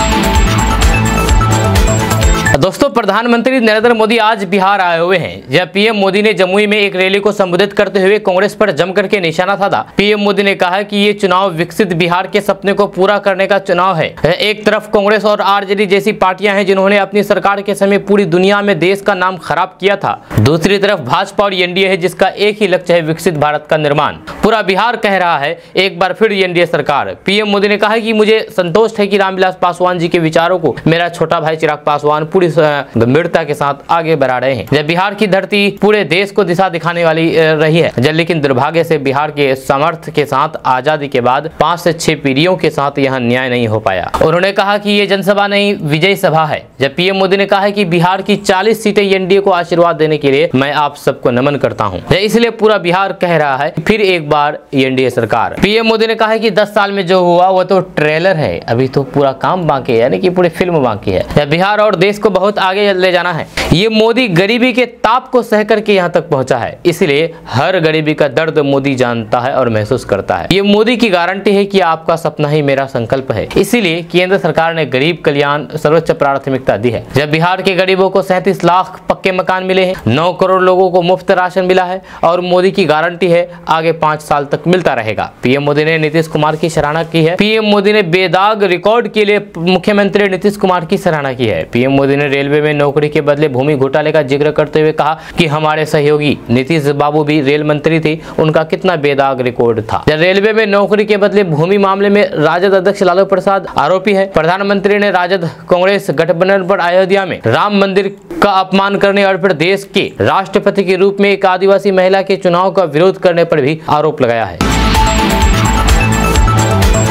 दोस्तों, प्रधानमंत्री नरेंद्र मोदी आज बिहार आए हुए हैं। जब पीएम मोदी ने जमुई में एक रैली को संबोधित करते हुए कांग्रेस पर जमकर के निशाना साधा। पीएम मोदी ने कहा कि ये चुनाव विकसित बिहार के सपने को पूरा करने का चुनाव है। एक तरफ कांग्रेस और आरजेडी जैसी पार्टियां हैं जिन्होंने अपनी सरकार के समय पूरी दुनिया में देश का नाम खराब किया था, दूसरी तरफ भाजपा और एनडीए है जिसका एक ही लक्ष्य है, विकसित भारत का निर्माण। पूरा बिहार कह रहा है एक बार फिर एनडीए सरकार। पीएम मोदी ने कहा कि मुझे संतोष है कि रामविलास पासवान जी के विचारों को मेरा छोटा भाई चिराग पासवान पूरी गंभीरता के साथ आगे बढ़ा रहे हैं। जब बिहार की धरती पूरे देश को दिशा दिखाने वाली रही है, जब लेकिन दुर्भाग्य से बिहार के सामर्थ्य के साथ आजादी के बाद पांच से छह पीढ़ियों के साथ यहाँ न्याय नहीं हो पाया। उन्होंने कहा कि ये जनसभा नहीं विजय सभा है। जब पीएम मोदी ने कहा कि बिहार की चालीस सीटें एनडीए को आशीर्वाद देने के लिए मैं आप सबको नमन करता हूँ, इसलिए पूरा बिहार कह रहा है फिर एक बार एनडीए सरकार। पीएम मोदी ने कहा कि दस साल में जो हुआ वो तो ट्रेलर है, अभी तो पूरा काम बाकी है, यानी कि पूरी फिल्म बाकी है। बिहार और देश को बहुत आगे ले जाना है। ये मोदी गरीबी के ताप को सह करके यहाँ तक पहुंचा है, इसलिए हर गरीबी का दर्द मोदी जानता है और महसूस करता है। ये मोदी की गारंटी है कि आपका सपना ही मेरा संकल्प है, इसीलिए केंद्र सरकार ने गरीब कल्याण सर्वोच्च प्राथमिकता दी है। जब बिहार के गरीबों को सैंतीस लाख पक्के मकान मिले हैं, नौ करोड़ लोगों को मुफ्त राशन मिला है और मोदी की गारंटी है आगे पांच साल तक मिलता रहेगा। पीएम मोदी ने नीतीश कुमार की सराहना की है। पीएम मोदी ने बेदाग रिकॉर्ड के लिए मुख्यमंत्री नीतीश कुमार की सराहना की है। पीएम मोदी ने रेलवे में नौकरी के बदले भूमि घोटाले का जिक्र करते हुए कहा कि हमारे सहयोगी नीतीश बाबू भी रेल मंत्री थे, उनका कितना बेदाग रिकॉर्ड था। रेलवे में नौकरी के बदले भूमि मामले में राजद अध्यक्ष लालू प्रसाद आरोपी है। प्रधानमंत्री ने राजद कांग्रेस गठबंधन पर अयोध्या में राम मंदिर का अपमान करने और फिर देश के राष्ट्रपति के रूप में एक आदिवासी महिला के चुनाव का विरोध करने पर भी आरोप लगाया है।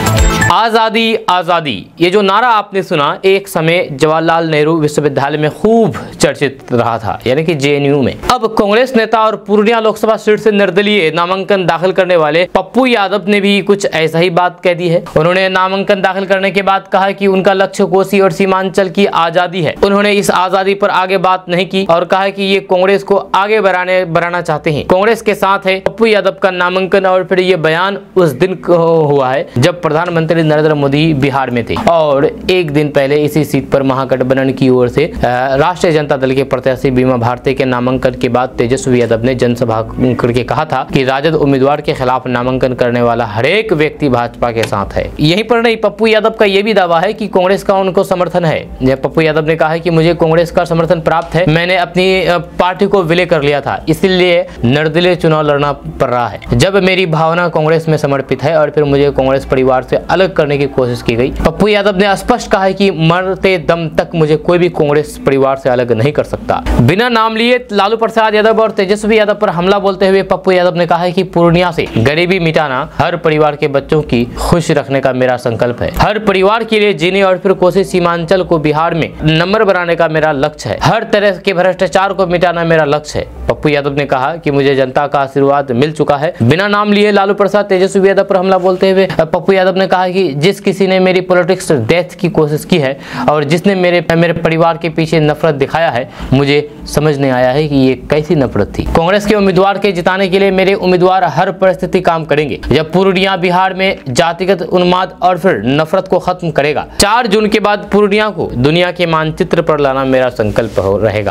आजादी आजादी ये जो नारा आपने सुना एक समय जवाहरलाल नेहरू विश्वविद्यालय में खूब चर्चित रहा था, यानी कि जे एन यू में। अब कांग्रेस नेता और पूर्णिया लोकसभा सीट से निर्दलीय नामांकन दाखिल करने वाले पप्पू यादव ने भी कुछ ऐसा ही बात कह दी है। उन्होंने नामांकन दाखिल करने के बाद कहा कि उनका लक्ष्य कोसी और सीमांचल की आजादी है। उन्होंने इस आजादी पर आगे बात नहीं की और कहा कि ये कांग्रेस को आगे बढ़ाने बढ़ाना चाहते हैं, कांग्रेस के साथ है। पप्पू यादव का नामांकन और फिर ये बयान उस दिन हुआ है जब प्रधानमंत्री नरेंद्र मोदी बिहार में थे और एक दिन पहले इसी सीट पर महागठबंधन की ओर से राष्ट्रीय जनता दल के प्रत्याशी बीमा भारती के नामांकन के बाद तेजस्वी यादव ने जनसभा करके कहा था कि राजद उम्मीदवार के खिलाफ नामांकन करने वाला हर एक व्यक्ति भाजपा के साथ है। यहीं पर नहीं, पप्पू यादव का यह भी दावा है कि कांग्रेस का उनको समर्थन है। पप्पू यादव ने कहा है कि मुझे कांग्रेस का समर्थन प्राप्त है, मैंने अपनी पार्टी को विलय कर लिया था, इसलिए निर्दलीय चुनाव लड़ना पड़ रहा है। जब मेरी भावना कांग्रेस में समर्पित है और फिर मुझे कांग्रेस परिवार से अलग करने की कोशिश की गई। पप्पू यादव ने स्पष्ट कहा है कि मरते दम तक मुझे कोई भी कांग्रेस परिवार से अलग नहीं कर सकता। बिना नाम लिए लालू प्रसाद यादव और तेजस्वी यादव पर हमला बोलते हुए पप्पू यादव ने कहा है कि पूर्णिया से गरीबी मिटाना हर परिवार के बच्चों की खुश रखने का मेरा संकल्प है। हर परिवार के लिए जीने और फिर कोसी सीमांचल को बिहार में नंबर बनाने का मेरा लक्ष्य है। हर तरह के भ्रष्टाचार को मिटाना मेरा लक्ष्य है। पप्पू यादव ने कहा कि मुझे जनता का आशीर्वाद मिल चुका है। बिना नाम लिए लालू प्रसाद तेजस्वी यादव पर हमला बोलते हुए पप्पू यादव ने कहा कि जिस किसी ने मेरी पॉलिटिक्स डेथ की कोशिश की है और जिसने मेरे मेरे परिवार के पीछे नफरत दिखाया है, मुझे समझ नहीं आया है कि ये कैसी नफरत थी। कांग्रेस के उम्मीदवार के जिताने के लिए मेरे उम्मीदवार हर परिस्थिति काम करेंगे। जब पूर्णिया बिहार में जातिगत उन्माद और फिर नफरत को खत्म करेगा। चार जून के बाद पूर्णिया को दुनिया के मानचित्र पर लाना मेरा संकल्प रहेगा।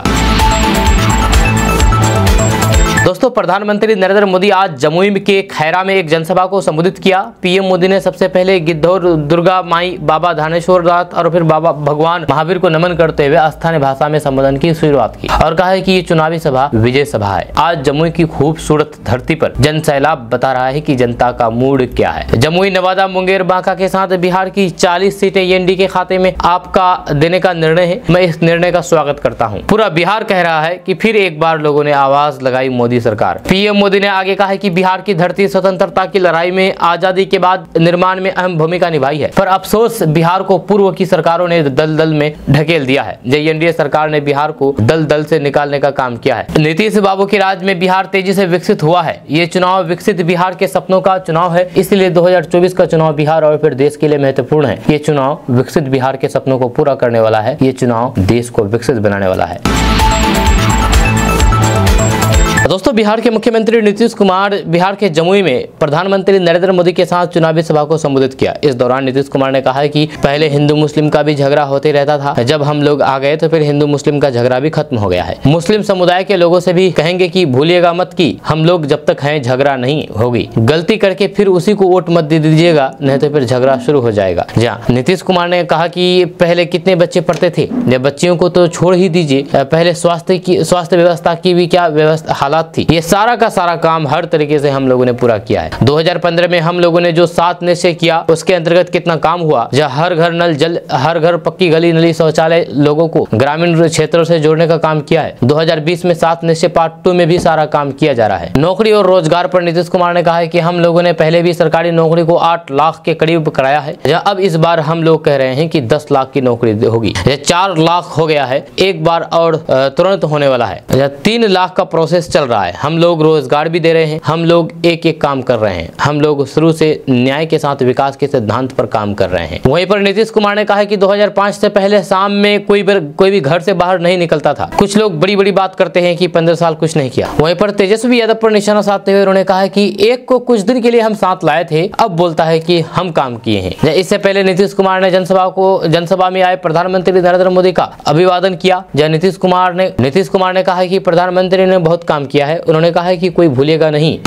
दोस्तों, प्रधानमंत्री नरेंद्र मोदी आज जमुई के खैरा में एक जनसभा को संबोधित किया। पीएम मोदी ने सबसे पहले गिद्धौर दुर्गा माई, बाबा धानेश्वर नाथ और फिर बाबा भगवान महावीर को नमन करते हुए स्थानीय भाषा में संबोधन की शुरुआत की और कहा है कि ये चुनावी सभा विजय सभा है। आज जमुई की खूबसूरत धरती पर जन सैलाब बता रहा है कि जनता का मूड क्या है। जमुई, नवादा, मुंगेर, बांका के साथ बिहार की चालीस सीटें एनडीए के खाते में आपका देने का निर्णय है। मैं इस निर्णय का स्वागत करता हूँ। पूरा बिहार कह रहा है कि फिर एक बार लोगों ने आवाज लगाई मोदी सरकार। पीएम मोदी ने आगे कहा है कि बिहार की धरती स्वतंत्रता की लड़ाई में आजादी के बाद निर्माण में अहम भूमिका निभाई है, पर अफसोस बिहार को पूर्व की सरकारों ने दल दल में ढकेल दिया है। एनडीए सरकार ने बिहार को दल दल से निकालने का काम किया है। नीतीश बाबू के राज में बिहार तेजी से विकसित हुआ है। ये चुनाव विकसित बिहार के सपनों का चुनाव है, इसलिए दो हजार चौबीस का चुनाव बिहार और फिर देश के लिए महत्वपूर्ण है। ये चुनाव विकसित बिहार के सपनों को पूरा करने वाला है। ये चुनाव देश को विकसित बनाने वाला है। दोस्तों, बिहार के मुख्यमंत्री नीतीश कुमार बिहार के जमुई में प्रधानमंत्री नरेंद्र मोदी के साथ चुनावी सभा को संबोधित किया। इस दौरान नीतीश कुमार ने कहा है कि पहले हिंदू मुस्लिम का भी झगड़ा होते रहता था, जब हम लोग आ गए तो फिर हिंदू मुस्लिम का झगड़ा भी खत्म हो गया है। मुस्लिम समुदाय के लोगों से भी कहेंगे कि भूलिएगा मत कि हम लोग जब तक हैं झगड़ा नहीं होगी। गलती करके फिर उसी को वोट मत दे दीजिएगा, नहीं तो फिर झगड़ा शुरू हो जाएगा। जहाँ नीतीश कुमार ने कहा कि पहले कितने बच्चे पढ़ते थे, जब बच्चियों को तो छोड़ ही दीजिए, पहले स्वास्थ्य की स्वास्थ्य व्यवस्था की भी क्या व्यवस्था हालात थी। ये सारा का सारा काम हर तरीके से हम लोगों ने पूरा किया है। दो हज़ार पंद्रह में हम लोगों ने जो सात निश्चय किया उसके अंतर्गत कितना काम हुआ। जहाँ हर घर नल जल, हर घर पक्की गली नली शौचालय लोगों को ग्रामीण क्षेत्रों से जोड़ने का काम किया है। दो हज़ार बीस में सात निश्चय पार्ट टू में भी सारा काम किया जा रहा है। नौकरी और रोजगार पर नीतीश कुमार ने कहा है कि हम लोगों ने पहले भी सरकारी नौकरी को आठ लाख के करीब कराया है। अब इस बार हम लोग कह रहे हैं कि दस लाख की नौकरी होगी। चार लाख हो गया है, एक बार और तुरंत होने वाला है। तीन लाख का प्रोसेस चल रहा है। हम लोग रोजगार भी दे रहे हैं, हम लोग एक एक काम कर रहे हैं। हम लोग शुरू से न्याय के साथ विकास के सिद्धांत पर काम कर रहे हैं। वहीं पर नीतीश कुमार ने कहा कि दो हज़ार पाँच से पहले शाम में कोई कोई भी घर से बाहर नहीं निकलता था। कुछ लोग बड़ी बड़ी बात करते हैं कि पंद्रह साल कुछ नहीं किया। वहीं पर तेजस्वी यादव पर निशाना साधते हुए उन्होंने कहा कि एक को कुछ दिन के लिए हम साथ लाए थे, अब बोलता है कि हम काम किए हैं। इससे पहले नीतीश कुमार ने जनसभा को जनसभा में आए प्रधानमंत्री नरेंद्र मोदी का अभिवादन किया। जहाँ नीतीश कुमार ने नीतीश कुमार ने कहा कि प्रधानमंत्री ने बहुत काम किया है। उन्होंने कहा है कि कोई भूलेगा नहीं।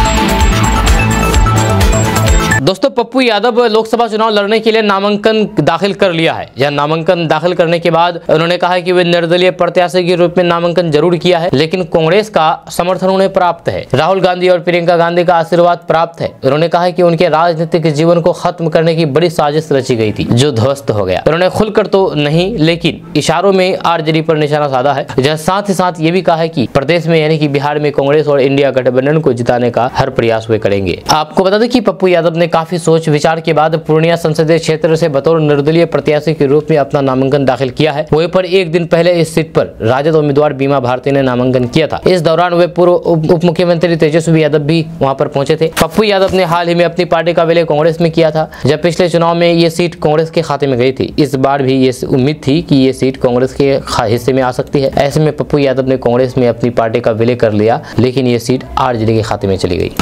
दोस्तों, पप्पू यादव लोकसभा चुनाव लड़ने के लिए नामांकन दाखिल कर लिया है। यह नामांकन दाखिल करने के बाद उन्होंने कहा कि वे निर्दलीय प्रत्याशी के रूप में नामांकन जरूर किया है, लेकिन कांग्रेस का समर्थन उन्हें प्राप्त है। राहुल गांधी और प्रियंका गांधी का आशीर्वाद प्राप्त है। उन्होंने कहा कि उनके राजनीतिक जीवन को खत्म करने की बड़ी साजिश रची गई थी, जो ध्वस्त हो गया। उन्होंने खुलकर तो नहीं, लेकिन इशारों में आरजेडी पर निशाना साधा है। जहाँ साथ ही साथ ये भी कहा है कि प्रदेश में यानी कि बिहार में कांग्रेस और इंडिया गठबंधन को जिताने का हर प्रयास वे करेंगे। आपको बता दें कि पप्पू यादव ने काफी सोच विचार के बाद पूर्णिया संसदीय क्षेत्र से बतौर निर्दलीय प्रत्याशी के रूप में अपना नामांकन दाखिल किया है। वहीं पर एक दिन पहले इस सीट पर राजद उम्मीदवार बीमा भारती ने नामांकन किया था। इस दौरान वे पूर्व उप मुख्यमंत्री तेजस्वी यादव भी वहां पर पहुंचे थे। पप्पू यादव ने हाल ही में अपनी पार्टी का विलय कांग्रेस में किया था, जब पिछले चुनाव में ये सीट कांग्रेस के खाते में गई थी। इस बार भी ये उम्मीद थी कि ये सीट कांग्रेस के हिस्से में आ सकती है। ऐसे में पप्पू यादव ने कांग्रेस में अपनी पार्टी का विलय कर लिया, लेकिन ये सीट आरजेडी के खाते में चली गई।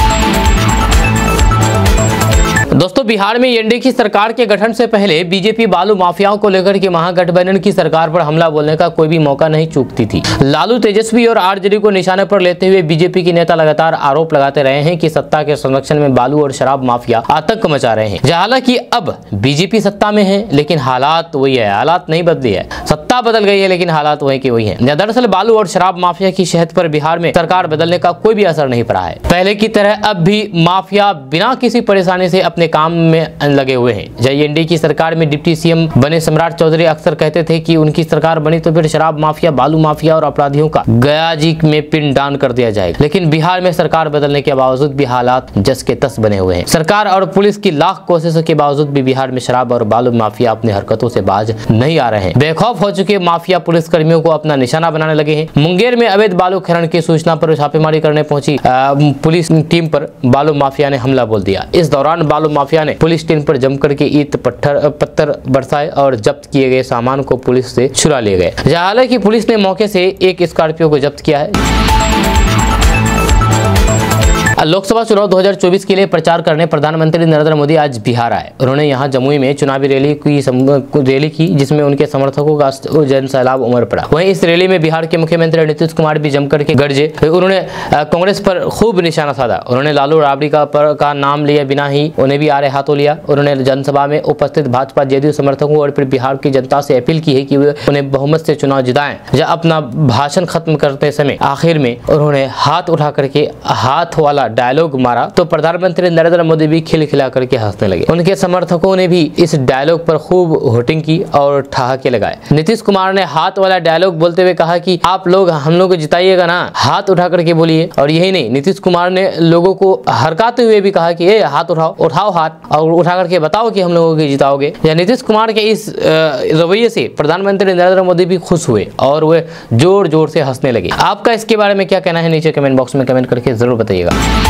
दोस्तों, बिहार में एनडीए की सरकार के गठन से पहले बीजेपी बालू माफियाओं को लेकर के महागठबंधन की सरकार पर हमला बोलने का कोई भी मौका नहीं चूकती थी। लालू, तेजस्वी और आरजेडी को निशाने पर लेते हुए बीजेपी के नेता लगातार आरोप लगाते रहे हैं कि सत्ता के संरक्षण में बालू और शराब माफिया आतंक मचा रहे हैं। हालांकि अब बीजेपी सत्ता में है, लेकिन हालात वही है, हालात नहीं बदली है। सत्ता बदल गई है, लेकिन हालात वही के वही है। दरअसल बालू और शराब माफिया की शहद पर बिहार में सरकार बदलने का कोई भी असर नहीं पड़ा है। पहले की तरह अब भी माफिया बिना किसी परेशानी से अपने काम में लगे हुए हैं। जब एनडीए की सरकार में डिप्टी सीएम बने सम्राट चौधरी अक्सर कहते थे कि उनकी सरकार बनी तो फिर शराब माफिया, बालू माफिया और अपराधियों का गया जी में पिंडदान कर दिया जाएगा। लेकिन बिहार में सरकार बदलने के बावजूद भी हालात जस के तस बने हुए हैं। सरकार और पुलिस की लाख कोशिशों के बावजूद भी बिहार में शराब और बालू माफिया अपनी हरकतों से बाज नहीं आ रहे हैं। बेखौफ हो चुके माफिया पुलिस कर्मियों को अपना निशाना बनाने लगे हैं। मुंगेर में अवैध बालू खनन की सूचना पर छापेमारी करने पहुंची पुलिस टीम पर बालू माफिया ने हमला बोल दिया। इस दौरान बालू माफिया ने पुलिस टीम पर जमकर के ईंट पत्थर पत्थर बरसाए और जब्त किए गए सामान को पुलिस से चुरा लिए गए। हालांकि पुलिस ने मौके से एक स्कॉर्पियो को जब्त किया है। लोकसभा चुनाव दो हज़ार चौबीस के लिए प्रचार करने प्रधानमंत्री नरेंद्र मोदी आज बिहार आए। उन्होंने यहां जमुई में चुनावी रैली की रैली की, जिसमें उनके समर्थकों का जन सैलाब उमड़ पड़ा। वहीं इस रैली में बिहार के मुख्यमंत्री नीतीश कुमार भी जमकर के गरजे। उन्होंने कांग्रेस पर खूब निशाना साधा। उन्होंने लालू राबड़ी का, का नाम लिए बिना ही उन्हें भी आड़े हाथों लिया। उन्होंने जनसभा में उपस्थित भाजपा जेडीयू समर्थकों और फिर बिहार की जनता से अपील की है कि वे उन्हें बहुमत से चुनाव जिताएं। जब अपना भाषण खत्म करते समय आखिर में उन्होंने हाथ उठा करके हाथ वाला डायलॉग मारा तो प्रधानमंत्री नरेंद्र मोदी भी खिलखिला करके हंसने लगे। उनके समर्थकों ने भी इस डायलॉग पर खूब होटिंग की और ठहाके लगाए। नीतीश कुमार ने हाथ वाला डायलॉग बोलते हुए कहा कि आप लोग हम लोग को जिताइएगा ना, हाथ उठा करके बोलिए। और यही नहीं, नीतीश कुमार ने लोगों को हरकाते हुए भी कहा कि ए हाथ उठाओ, उठाओ हाथ और उठा करके बताओ कि हम लोगों को जिताओगे। या नीतीश कुमार के इस रवैये से प्रधानमंत्री नरेंद्र मोदी भी खुश हुए और वे जोर जोर से हंसने लगे। आपका इसके बारे में क्या कहना है, नीचे कमेंट बॉक्स में कमेंट करके जरूर बताइएगा।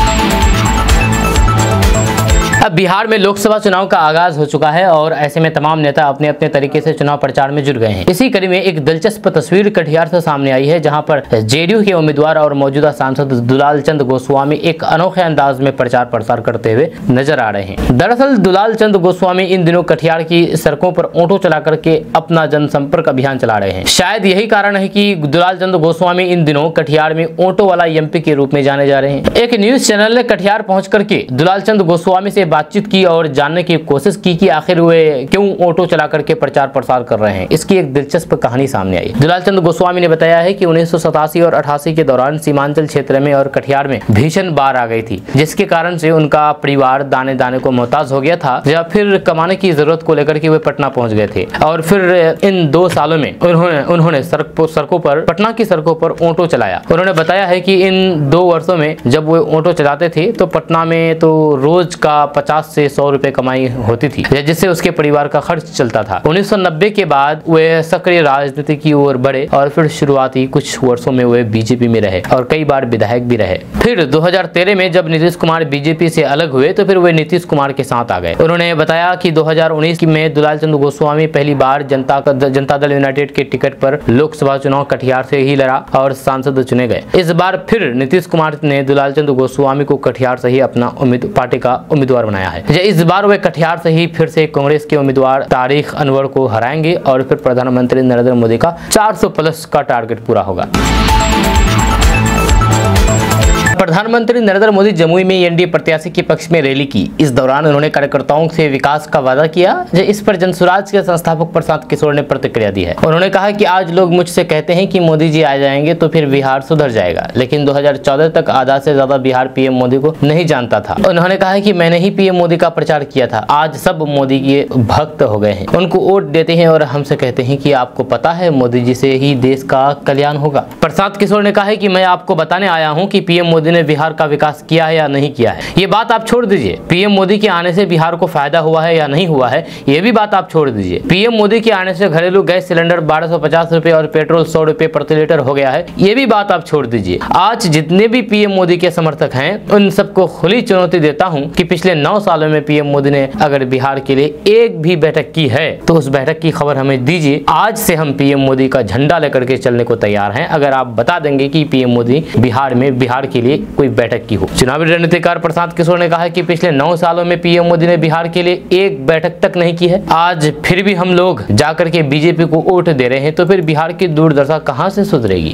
अब बिहार में लोकसभा चुनाव का आगाज हो चुका है और ऐसे में तमाम नेता अपने अपने तरीके से चुनाव प्रचार में जुट गए हैं। इसी कड़ी में एक दिलचस्प तस्वीर कटिहार से सामने आई है, जहां पर जेडीयू के उम्मीदवार और मौजूदा सांसद दुलाल चंद गोस्वामी एक अनोखे अंदाज में प्रचार प्रसार करते हुए नजर आ रहे हैं। दरअसल दुलाल चंद गोस्वामी इन दिनों कटिहार की सड़कों पर ऑटो चला करके अपना जनसंपर्क अभियान चला रहे हैं। शायद यही कारण है कि दुलाल चंद गोस्वामी इन दिनों कटिहार में ऑटो वाला एमपी के रूप में जाने जा रहे हैं। एक न्यूज चैनल ने कटिहार पहुंच करके दुलाल चंद गोस्वामी से बातचीत की और जानने की कोशिश की कि आखिर वे क्यों ऑटो चला करके प्रचार प्रसार कर रहे हैं। इसकी एक दिलचस्प कहानी सामने आई। दुलाल चंद गोस्वामी ने बताया है कि उन्नीस सौ सतासी और अठासी के दौरान सीमांचल क्षेत्र में और कटिहार में भीषण बाढ़ आ गई थी, जिसके कारण से उनका परिवार दाने दाने को मोहताज हो गया था। या फिर कमाने की जरूरत को लेकर के वे पटना पहुंच गए थे और फिर इन दो सालों में उन्होंने उन्होंने सड़कों पर पटना की सड़कों पर ऑटो चलाया। उन्होंने बताया है कि इन दो वर्षों में जब वो ऑटो चलाते थे तो पटना में तो रोज का पचास से सौ रुपए कमाई होती थी, जिससे उसके परिवार का खर्च चलता था। उन्नीस सौ नब्बे के बाद वे सक्रिय राजनीति की ओर बढ़े और फिर शुरुआती कुछ वर्षों में वे बीजेपी में रहे और कई बार विधायक भी रहे। फिर दो हज़ार तेरह में जब नीतीश कुमार बीजेपी से अलग हुए तो फिर वे नीतीश कुमार के साथ आ गए। उन्होंने बताया कि दो हज़ार उन्नीस में दुलाल चंद गोस्वामी पहली बार जनता जनता दल यूनाइटेड के टिकट पर लोकसभा चुनाव कटिहार से ही लड़ा और सांसद चुने गए। इस बार फिर नीतीश कुमार ने दुलाल चंद गोस्वामी को कटिहार से ही अपना पार्टी का उम्मीदवार बनाया है। इस बार वे कटिहार से ही फिर से कांग्रेस के उम्मीदवार तारिक अनवर को हराएंगे और फिर प्रधानमंत्री नरेंद्र मोदी का चार सौ प्लस का टारगेट पूरा होगा। प्रधानमंत्री नरेंद्र मोदी जमुई में एनडीए प्रत्याशी के पक्ष में रैली की। इस दौरान उन्होंने कार्यकर्ताओं से विकास का वादा किया। इस पर जनसुराज के संस्थापक प्रशांत किशोर ने प्रतिक्रिया दी है। उन्होंने कहा कि आज लोग मुझसे कहते हैं कि मोदी जी आ जाएंगे तो फिर बिहार सुधर जाएगा, लेकिन दो हज़ार चौदह तक आधा से ज्यादा बिहार पीएम मोदी को नहीं जानता था। उन्होंने कहा कि मैंने ही पीएम मोदी का प्रचार किया था। आज सब मोदी के भक्त हो गए हैं, उनको वोट देते हैं और हमसे कहते हैं कि आपको पता है मोदी जी से ही देश का कल्याण होगा। प्रशांत किशोर ने कहा है कि मैं आपको बताने आया हूँ कि पीएम मोदी ने बिहार का विकास किया है या नहीं किया है, ये बात आप छोड़ दीजिए। पीएम मोदी के आने से बिहार को फायदा हुआ है या नहीं हुआ है, ये भी बात आप छोड़ दीजिए। पीएम मोदी के आने से घरेलू गैस सिलेंडर बारह सौ पचास रुपए और पेट्रोल सौ रुपए प्रति लीटर हो गया है, ये भी बात आप छोड़ दीजिए। आज जितने भी पीएम मोदी के समर्थक हैं, उन सबको खुली चुनौती देता हूं कि पिछले नौ सालों में पीएम मोदी ने अगर बिहार के लिए एक भी बैठक की है तो उस बैठक की खबर हमें दीजिए। आज से हम पीएम मोदी का झंडा लेकर के चलने को तैयार हैं, अगर आप बता देंगे कि पीएम मोदी बिहार में बिहार के लिए कोई बैठक की हो। चुनावी रणनीतिकार प्रशांत किशोर ने कहा है कि पिछले नौ सालों में पीएम मोदी ने बिहार के लिए एक बैठक तक नहीं की है। आज फिर भी हम लोग जाकर के बीजेपी को वोट दे रहे हैं, तो फिर बिहार की दुर्दशा कहां से सुधरेगी।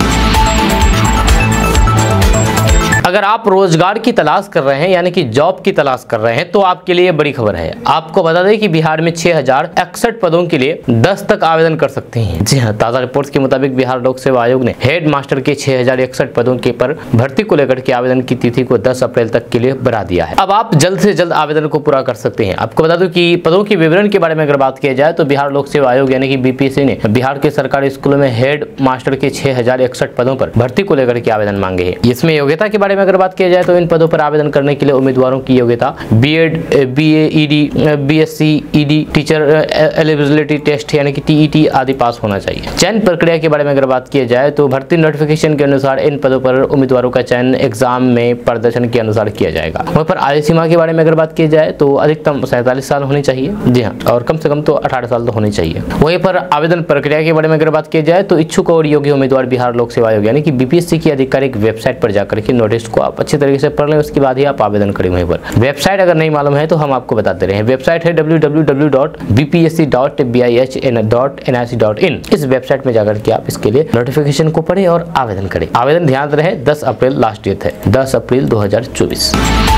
अगर आप रोजगार की तलाश कर रहे हैं, यानी कि जॉब की तलाश कर रहे हैं, तो आपके लिए बड़ी खबर है। आपको बता दें कि बिहार में छह हजार इकसठ पदों के लिए दस तक आवेदन कर सकते हैं। जी हाँ, ताजा रिपोर्ट्स के मुताबिक बिहार लोक सेवा आयोग ने हेड मास्टर के छह हजार इकसठ पदों के पर भर्ती को लेकर के आवेदन की तिथि को दस अप्रैल तक के लिए बढ़ा दिया है। अब आप जल्द से जल्द आवेदन को पूरा कर सकते हैं। आपको बता दूं कि पदों के विवरण के बारे में अगर बात किया जाए तो बिहार लोक सेवा आयोग यानी कि बीपीएससी ने बिहार के सरकारी स्कूलों में हेड मास्टर के छह हजार इकसठ पदों पर भर्ती को लेकर के आवेदन मांगे हैं। इसमें योग्यता के बारे में अगर बात किया जाए तो इन पदों पर आवेदन करने के लिए उम्मीदवारों की योग्यता BEd, BA, ED, BSc, ED, teacher eligibility test यानी कि टीईटी आदि पास होना चाहिए। चयन प्रक्रिया के बारे में अगर बात किया जाए तो भर्ती नोटिफिकेशन के अनुसार इन पदों पर उम्मीदवारों का चयन एग्जाम में प्रदर्शन के अनुसार किया जाएगा। वहीं पर आयु सीमा के बारे में अगर बात की जाए तो अधिकतम सैंतालीस साल होनी चाहिए। जी हाँ, और कम से कम तो अठारह साल तो होनी चाहिए। वहीं पर आवेदन प्रक्रिया के बारे में अगर बात की जाए तो इच्छुक और योग्य उम्मीदवार बिहार लोक सेवा आयोग यानी कि बीपीएससी की आधिकारिक वेबसाइट पर जाकर के नोटिस को आप अच्छी तरीके से पढ़ लें, उसके बाद ही आप आवेदन करें। वहीं पर वेबसाइट अगर नहीं मालूम है तो हम आपको बताते रहे हैं। वेबसाइट है W W W dot B P S C dot B I H N dot N I C dot in. इस वेबसाइट में जाकर के आप इसके लिए नोटिफिकेशन को पढ़ें और आवेदन करें। आवेदन ध्यान रहे दस अप्रैल लास्ट डेट है, दस अप्रैल दो हजार चौबीस।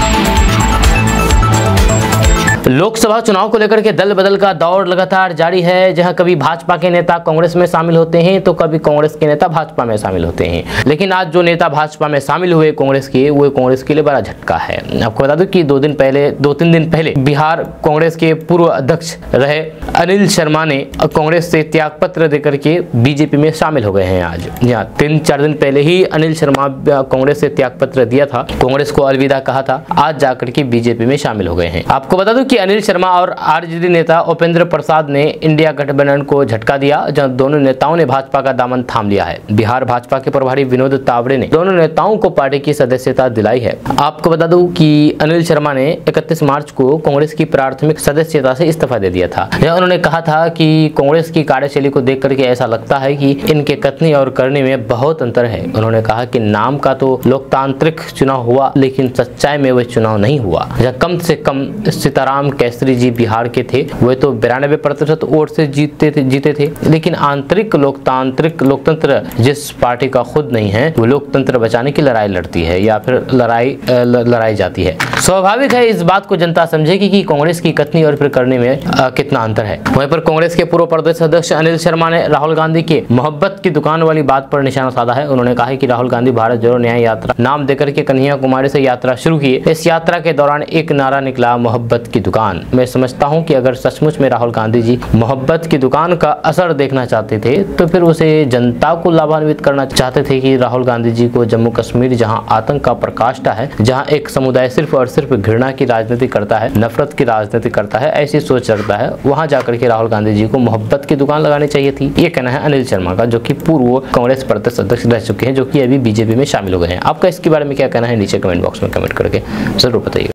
लोकसभा चुनाव को लेकर के दल बदल का दौर लगातार जारी है, जहां कभी भाजपा के नेता कांग्रेस में शामिल होते हैं तो कभी कांग्रेस के नेता भाजपा में शामिल होते हैं। लेकिन आज जो नेता भाजपा में शामिल हुए कांग्रेस के, वो कांग्रेस के लिए बड़ा झटका है। आपको बता दूं कि दो दिन पहले दो तीन दिन पहले बिहार कांग्रेस के पूर्व अध्यक्ष रहे अनिल शर्मा ने कांग्रेस से त्याग पत्र देकर के बीजेपी में शामिल हो गए हैं। आज यहाँ तीन चार दिन पहले ही अनिल शर्मा कांग्रेस से त्याग पत्र दिया था, कांग्रेस को अलविदा कहा था, आज जाकर के बीजेपी में शामिल हो गए हैं। आपको बता दूं कि अनिल शर्मा और आरजेडी नेता उपेंद्र प्रसाद ने इंडिया गठबंधन को झटका दिया, जहां दोनों नेताओं ने भाजपा का दामन थाम लिया है। बिहार भाजपा के प्रभारी विनोद तावड़े ने दोनों नेताओं को पार्टी की सदस्यता दिलाई है। आपको बता दूं कि अनिल शर्मा ने इकतीस मार्च को कांग्रेस की प्राथमिक सदस्यता से इस्तीफा दे दिया था। उन्होंने कहा था कि कांग्रेस की कार्यशैली को देख करके ऐसा लगता है कि इनके कथनी और करने में बहुत अंतर है। उन्होंने कहा कि नाम का तो लोकतांत्रिक चुनाव हुआ, लेकिन सच्चाई में वह चुनाव नहीं हुआ। कम से कम सीताराम केसरी जी बिहार के थे, वे तो बिरानबे प्रतिशत वोट से जीतते थे जीते थे लेकिन आंतरिक लोकतांत्रिक लोकतंत्र जिस पार्टी का खुद नहीं है, वो लोकतंत्र बचाने की लड़ाई लड़ती है या फिर लड़ाई लड़ाई जाती है। स्वाभाविक है इस बात को जनता समझेगी कि कांग्रेस की कथनी और फिर करने में आ, कितना अंतर है। वहीं पर कांग्रेस के पूर्व प्रदेश अध्यक्ष अनिल शर्मा ने राहुल गांधी के मोहब्बत की दुकान वाली बात पर निशाना साधा है। उन्होंने कहा कि राहुल गांधी भारत जोड़ो न्याय यात्रा नाम देकर के कन्हैया कुमारी से यात्रा शुरू की। इस यात्रा के दौरान एक नारा निकला, मोहब्बत की दुकान। मैं समझता हूं कि अगर सचमुच में राहुल गांधी जी मोहब्बत की दुकान का असर देखना चाहते थे तो फिर उसे जनता को लाभान्वित करना चाहते थे कि राहुल गांधी जी को जम्मू कश्मीर, जहां आतंक का प्रकाष्ठा है, जहां एक समुदाय सिर्फ और सिर्फ घृणा की राजनीति करता है, नफरत की राजनीति करता है, ऐसी सोच रखता है, वहां जाकर के राहुल गांधी जी को मोहब्बत की दुकान लगानी चाहिए थी। ये कहना है अनिल शर्मा का, जो कि पूर्व कांग्रेस प्रदेश अध्यक्ष रह चुके हैं, जो कि अभी बीजेपी में शामिल हो गए हैं। आपका इसके बारे में क्या कहना है नीचे कमेंट बॉक्स में कमेंट करके जरूर बताइए।